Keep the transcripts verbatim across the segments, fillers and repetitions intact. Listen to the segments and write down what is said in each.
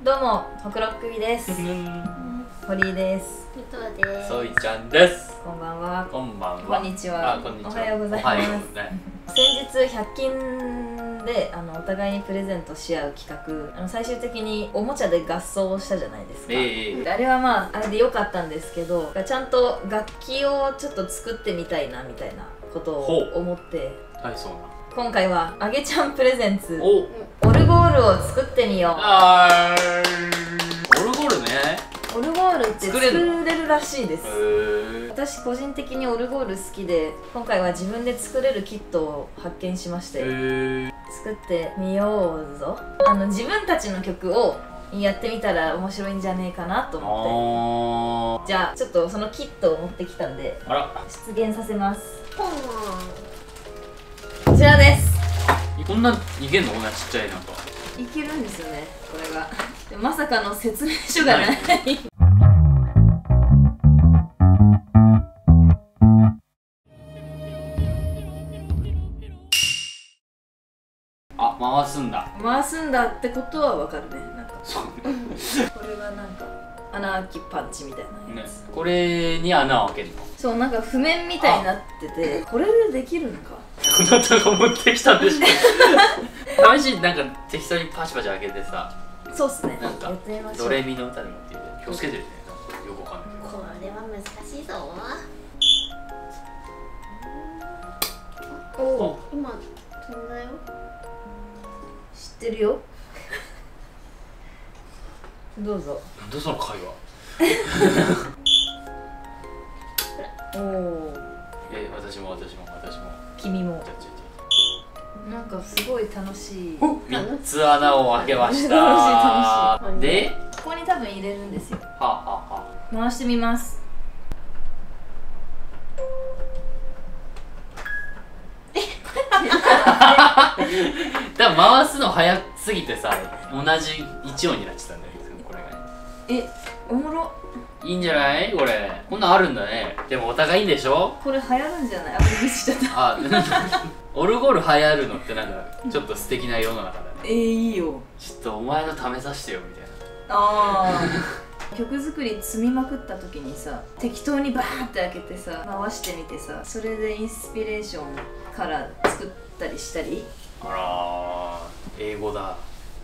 どうも、ほくろっくびです。堀井です。 みとです。 そいちゃんです。 こんばんは。 こんばんは。 こんにちは。 こんにちは。 おはようございます。先日ひゃく均であのお互いにプレゼントし合う企画、あの最終的におもちゃで合奏をしたじゃないですか。えー、あれはまああれで良かったんですけど、ちゃんと楽器をちょっと作ってみたいなみたいなことを思って、 はい、そうな。 今回はあげちゃんプレゼンツオルゴールを作ってみよう。 あー、オルゴールね。 オルゴールって作れるらしいです。私個人的にオルゴール好きで、今回は自分で作れるキットを発見しまして、作ってみようぞ。あの自分たちの曲をやってみたら面白いんじゃねえかなと思って、じゃあちょっとそのキットを持ってきたんで出現させます。こちらです。 こんないけんの？こんなちっちゃいなんかいけるんですよね、これが。でまさかの説明書がない。 あ、回すんだ。 回すんだってことはわかるね。なんかそうこれはなんか穴開きパンチみたいなやつ、 ね、これに穴を開けるの？そう、 なんか譜面みたいになってて、これでできるのか。 こなたが持ってきたんでしょ。試しになんか適当にパチパチ開けてさ。そうっすね、なんかドレミの歌でもって言って気をつけてるね。なんかよくわかんない。 これは難しいぞ。おお、今飛んだよ。 知ってるよ。どうぞ。 なんでその会話。 おお。 え、私も私も私も。 君も。なんかすごい楽しい。 三つ穴を開けました。 楽しい楽しい。 で、 ここに多分入れるんですよ。 はあはあはあ。 回してみます。 だから回すの早すぎてさ、同じ一音になっちゃったんだよ、これが。 え、おもろ。 いいんじゃないこれ。こんなんあるんだね。でもお互いいいんでしょ。 これ流行るんじゃない？あ、びっしちゃった。 あ、オルゴール流行るのってなんかちょっと素敵な世の中だね。 えー、いいよ。 ちょっとお前の試させてよみたいな。 ああ。曲作り積みまくった時にさ、適当にバーって開けてさ、回してみてさ、それでインスピレーションから作ったりしたり。 あらー、英語だ。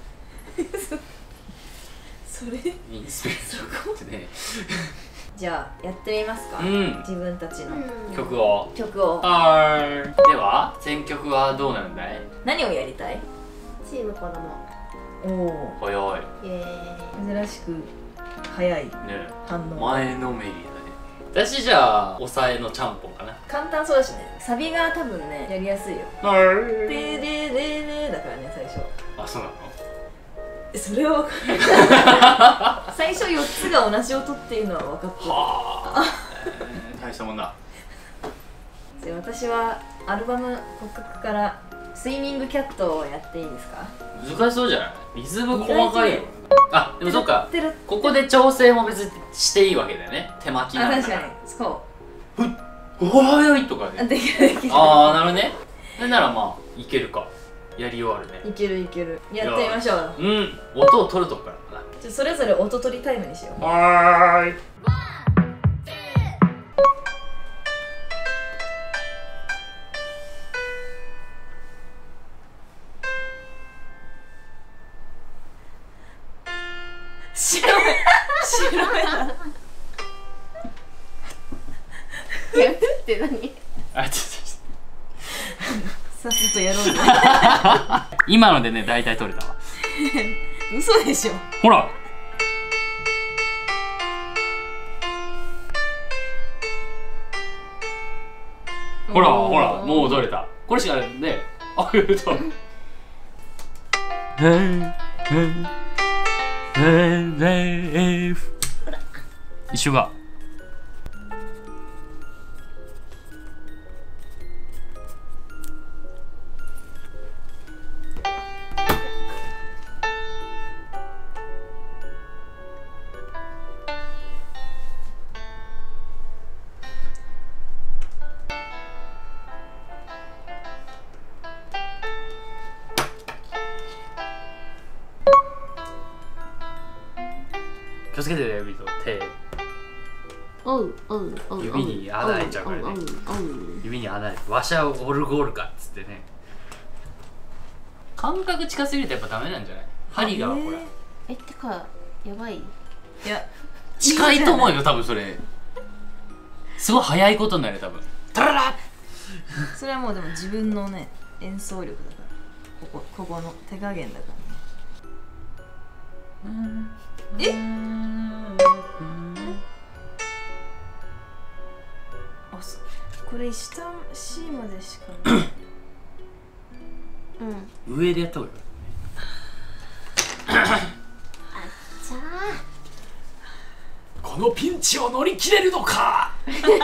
それインスピレーションってね。 じゃあやってみますか、うん、自分たちの曲を曲をはい。では選曲はどうなんだい？何をやりたい？ チーム子供。 おお、早い。 イエーイ。珍しく早いね。反応前のめりだね。私じゃあ抑えのちゃんぽんかな。簡単そうだしね。サビが多分ねやりやすいよ。ででででだからね、最初。 あ、そうなの？ それは分かる。最初よっつが同じ音っていうのは分かってる。はあ、 大したもんだ。 じゃあ私はアルバム骨格からスイミングキャットをやっていいですか？ 難しそうじゃない？リズム細かいよ。あ、でもそっか、ここで調整も別にしていいわけだよね。手巻きなんだから。あ、確かにそう。ふっ、おはよいとかね。できるできる。ああ、なるほどね。それならまあいけるか。やり終わるね。いけるいける。やってみましょう。 うん、音を取るとこからかな。 じゃそれぞれ音取りタイムにしよう。 はーい。 白い白いな。 やって何？ あ、ちょっとさっさとやろうぜ。 今のでね、大体取れたわ。 嘘でしょ。 ほら。ほらほら、もう取れた。これしかないね。あ、言うと。一緒が。 気をつけてね、指と手。 おうおうおう。 指に穴開いちゃうからね。指に穴開いて、わしゃオルゴールかっつってね。感覚近すぎるとやっぱダメなんじゃない？針がほら。 え、ってか、やばい。いや、 近いと思うよ、多分それ。すごい早いことになる、多分。タララそれはもうでも自分のね、演奏力だから。ここ、ここの手加減だからね。え？あ、そこれ下 C までしかない。 うん。上でやった方がいい。 あっちゃー。 このピンチを乗り切れるのか。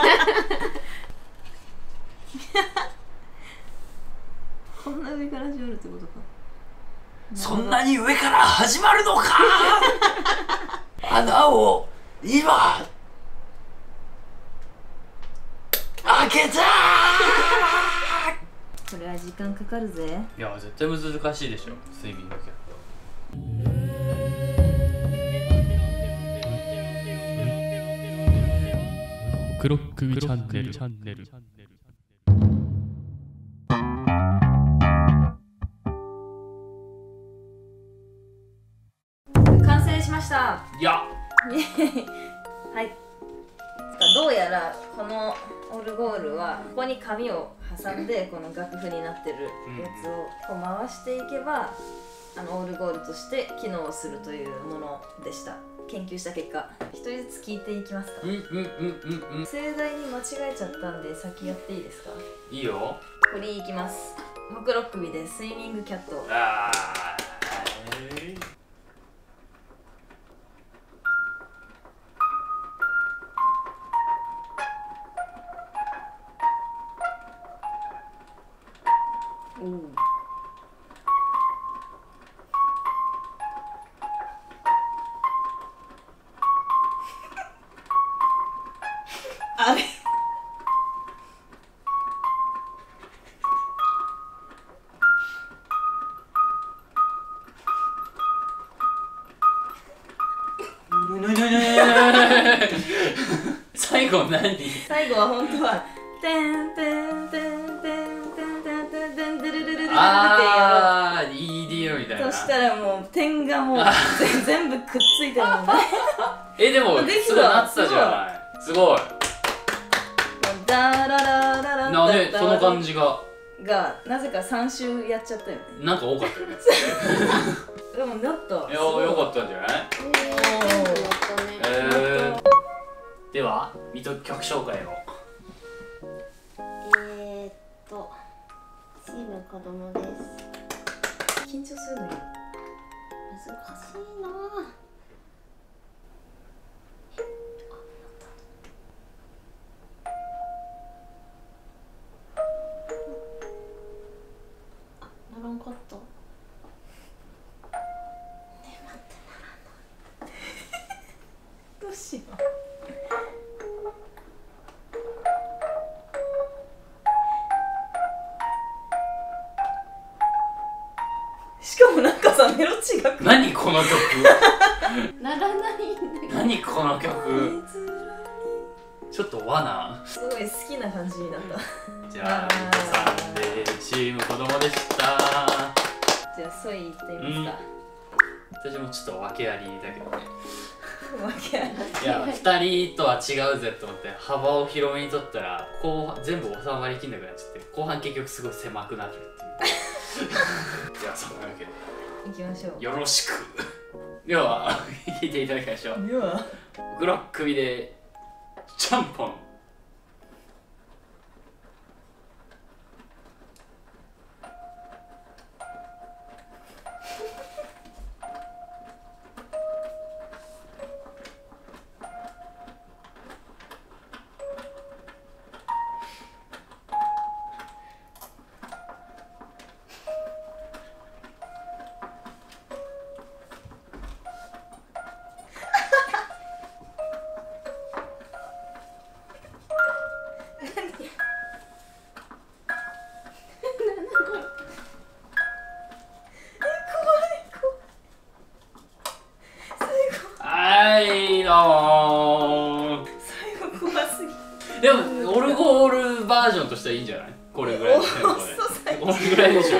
こんな上から始まるってことか。 そんなに上から始まるのか。穴を今開けたー。 これは時間かかるぜ。 いや絶対難しいでしょ、スイミングキャット。 クロックチャンネル。 完成しました。 いやはい。どうやらこのオルゴールはここに紙を挟んでこの楽譜になってるやつをこう回していけばあのオルゴールとして機能するというものでした。研究した結果、一人ずつ聞いていきますか。 うんうんうんうんうん。 盛大に間違えちゃったんで先やっていいですか。 いいよ。 これいきます。ホクロックビでスイミングキャット。 あーおお。あれ最後何？ 最後は本当はてんてんてんてんてんてんてんてんてんてんてんてんってやろう。 あー イーディーエム みたいな。 そしたらもう点がもう全部くっついてるもんね。 えでもできたそれなってたじゃない。すごい。 ダララララなね、その感じががなぜかさん週やっちゃったよね。 なんか多かったよね。 でもなった。 いやよかったんじゃない？えー、では水戸曲紹介を。 えーっとチーム子供です。 緊張するのよ。 難しいなぁ。ならんかった。 どうしよう。しかもなんかさメロ違くない？ 何この曲。 ならないんだけど。 何この曲。ちょっと罠。 すごい好きな感じになった。 じゃあ水戸さんでチーム子供でした。 じゃあソイ行ってみますか。 うん、私もちょっと訳ありだけどね。 訳あり。 いやふたりとは違うぜと思って幅を広めにとったら後半全部収まりきんなくなっちゃって後半結局すごい狭くなるっていう。じゃあそんなわけで行きましょう。 よろしく。では聞いていただきましょう。 ではグロックビでちゃんぽん。 あ最後怖すぎ。 でもオルゴールバージョンとしてはいいんじゃない？これぐらいのテンポでこれぐらいでしょ。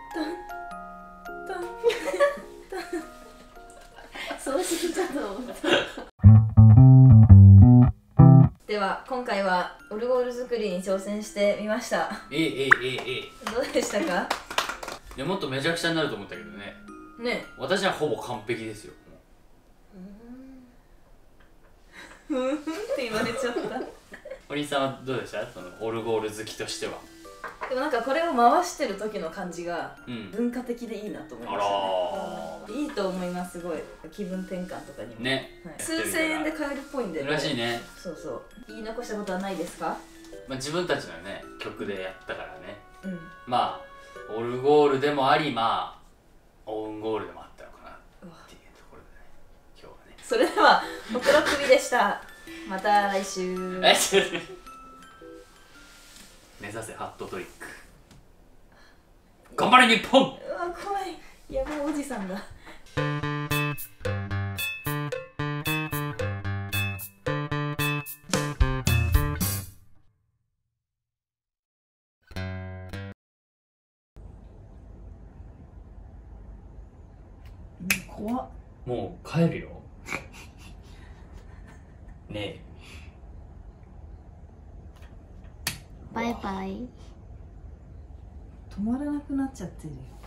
そうしちゃったと思った。 では今回はオルゴール作りに挑戦してみました。 ええええええどうでしたか？ いや、もっとめちゃくちゃになると思ったけどね。 ね、 私はほぼ完璧ですよ。 ふんふんって言われちゃった。 お兄さんはどうでした？そのオルゴール好きとしては。 でもなんかこれを回してる時の感じがうん文化的でいいなと思いましたね。あらー、いいと思います。すごい気分転換とかにもね、 はい、数千円で買えるっぽいんで、ね、 らしいね。 そうそう。言い残したことはないですか？ まあ自分たちのね曲でやったからね。 うん、 まあオルゴールでもあり、まあオウンゴールでもあったのかなっていうところでね、今日はね。それではほくろ首でした。また来週。 目指せハットトリック。頑張れ日本。 うわ怖い、やばいおじさんだ。怖っ。 もう帰るよ。ねえ。 バイバイ。 止まらなくなっちゃってるよ。